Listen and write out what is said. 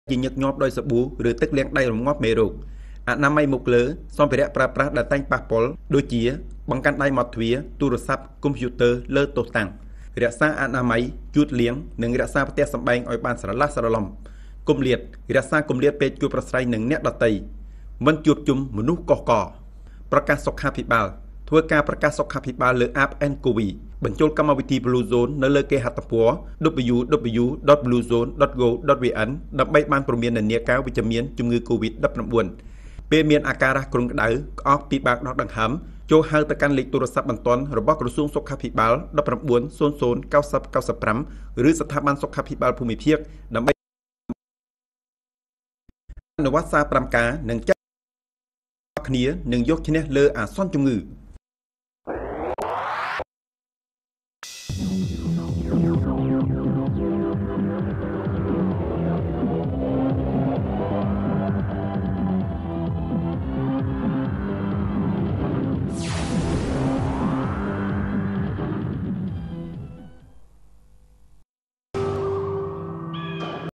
ជាញឹកញាប់ដោយសាប៊ូឬទឹកលាងដៃរងាប់មេរោគអនាម័យមុខលើសម្ភារៈប្រើប្រាស់ដែលតែងប៉ះពាល់ដូចជាបង្កាន់ដៃមាត់ទ្វារទូរស័ព្ទកុំព្យូទ័រលើតុតាំងរក្សាអនាម័យជូតលាងនិងរក្សាផ្ទះសម្បែងឲ្យបានស្រឡះស្រឡំគុំលាតរក្សាគុំលាតពេលជួបប្រស្រ័យនឹងអ្នកដទៃមិនជួបជុំមនុស្សកុសកប្រកាសសុខាភិបាលធ្វើការប្រកាសសុខាភិបាលលើ App Ncovi បញ្ចូលកម្មវិធី Blue Zone នៅលើគេហទំព័រ www.bluezone.go.vn ដើម្បីបានព្រមាននានាការវិជ្ជមានជំងឺ Covid-19 ពេលមានអាការៈគ្រុនក្តៅក្អកពិបាកដកដង្ហើមចូលហៅទៅកាន់លេខទូរស័ព្ទបន្ទាន់របស់ក្រសួងសុខាភិបាល19009095ឬស្ថាប័នសុខាភិបាលភូមិភាគដើម្បីអនុវត្តសារ 5 ការនិងចាត់គ្នានឹងយកឈ្នះលើអាសន្នជំងឺ